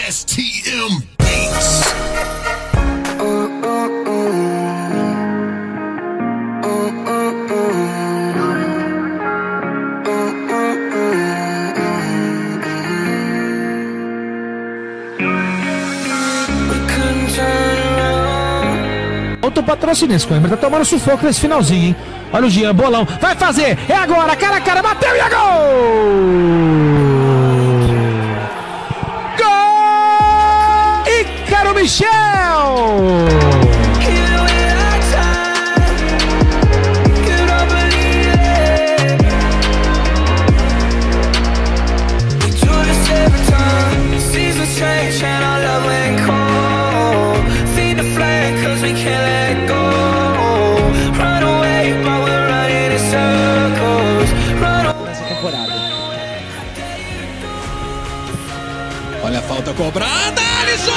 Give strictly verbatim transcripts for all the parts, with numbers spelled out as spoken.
S T M Beats. Outro patrocinense, Coimbra, tá tomando sufoco nesse finalzinho, hein? Olha o Jean, bolão, vai fazer, é agora, cara a cara, bateu e é gol! Gol! Ícaro Michel! Olha a falta cobrada, Alisson!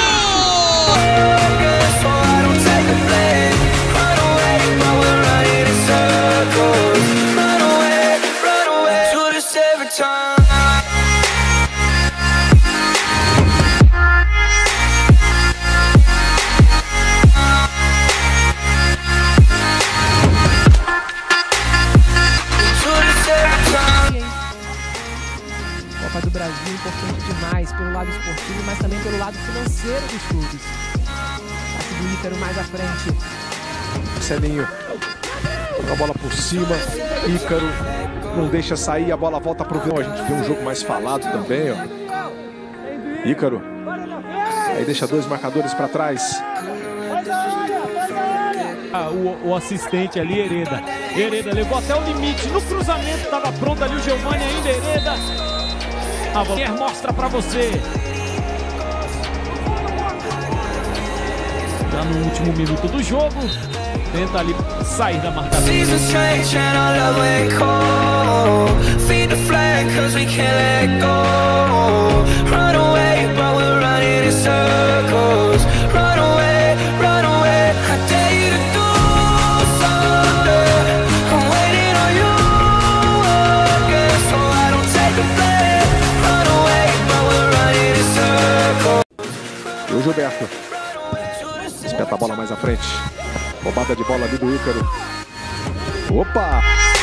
Copa do Brasil é importante demais pelo lado esportivo, mas também pelo lado financeiro dos clubes. Passe do Ícaro mais à frente. Marcelinho, joga a bola por cima, Ícaro não deixa sair, a bola volta pro Vilão. A gente vê um jogo mais falado também, ó. Ícaro, aí deixa dois marcadores para trás. Ah, o, o assistente ali, Hereda. Hereda levou até o limite, no cruzamento, estava pronto ali o Giovani ainda, Hereda. A Volker mostra pra você. Já no último minuto do jogo, tenta ali sair da marcação. E o Gilberto espeta a bola mais à frente. Roubada de bola ali do Ícaro. Opa!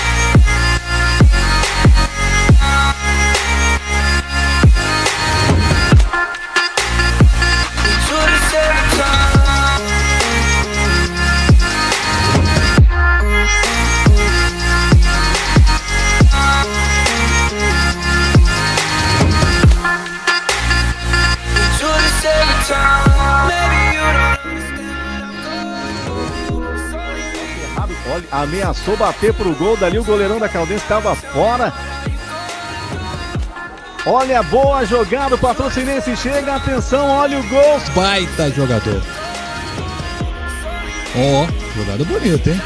Olha, ameaçou bater pro gol, dali o goleirão da Caldense estava fora. Olha a boa jogada, o Patrocinense chega, atenção, olha o gol. Baita jogador. Ó, oh, jogada bonita, hein?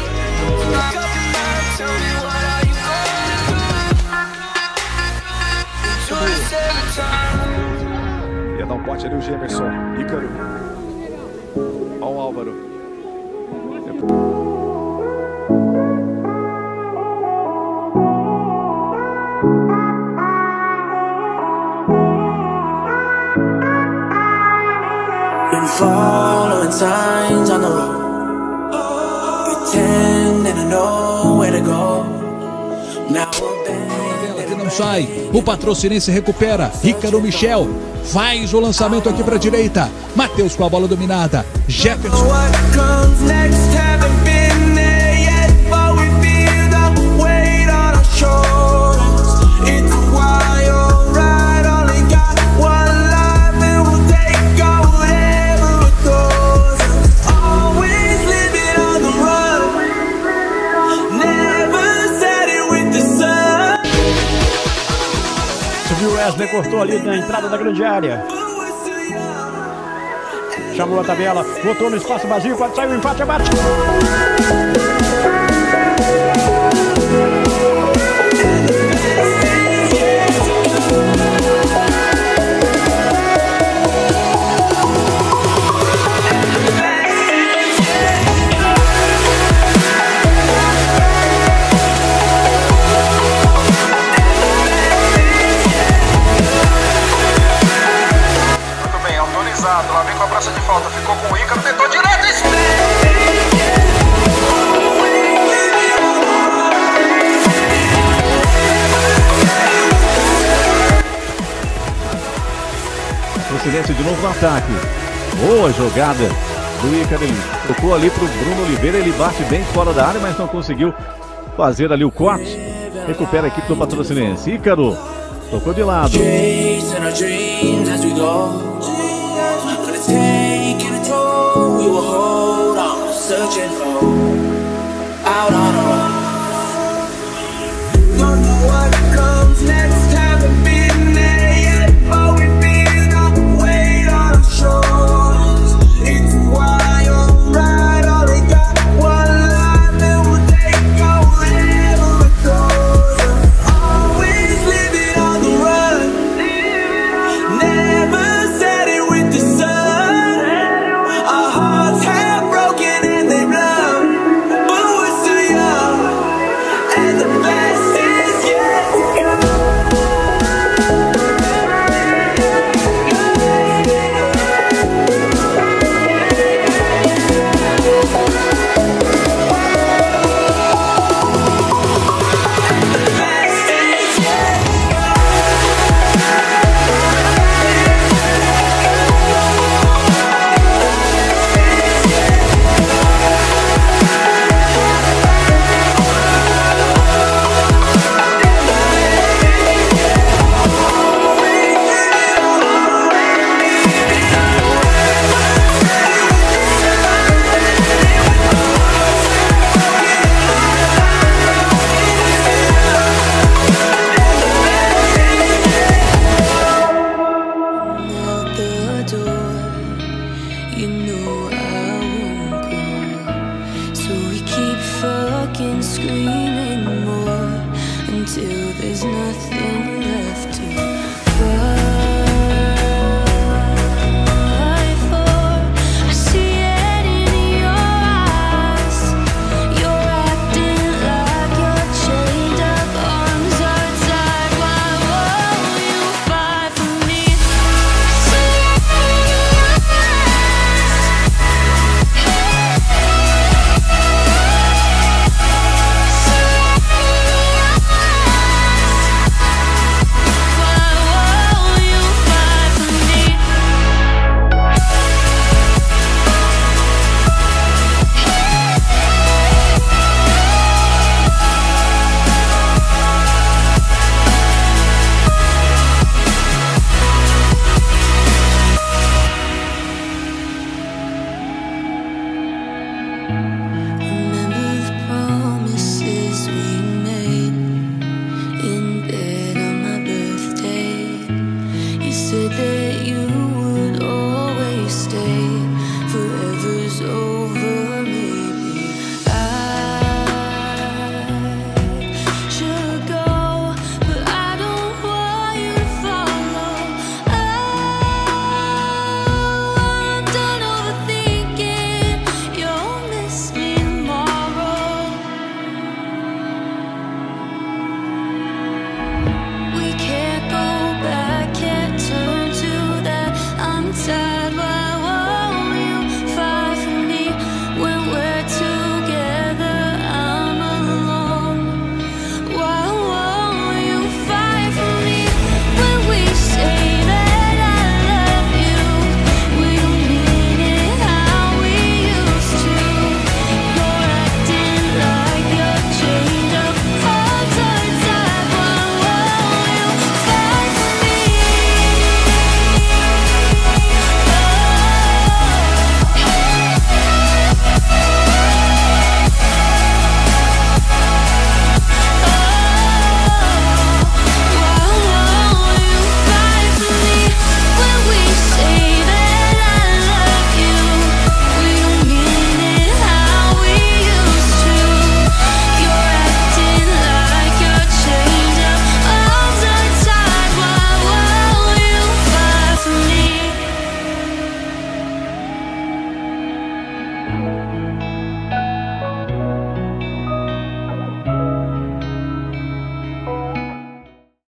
Ia dar um pote ali o Gemerson. Ícaro. Olha o Álvaro. Been following signs on the road, pretending to know where to go. Now Que não sai, o Patrocinense recupera, Ícaro Michel faz o lançamento aqui para a direita, Matheus com a bola dominada, Jefferson. Subiu o Wesley, cortou ali na entrada da grande área. Chamou a tabela, botou no espaço vazio, quando saiu o empate, abate. volta, ficou com o Ícaro, tentou direto, isso! Silêncio de novo no ataque. Boa jogada do Ícaro. Ele tocou ali pro Bruno Oliveira. Ele bate bem fora da área, mas não conseguiu fazer ali o corte. Recupera a equipe do Patrocinense. Ícaro tocou de lado. Don't know what comes next.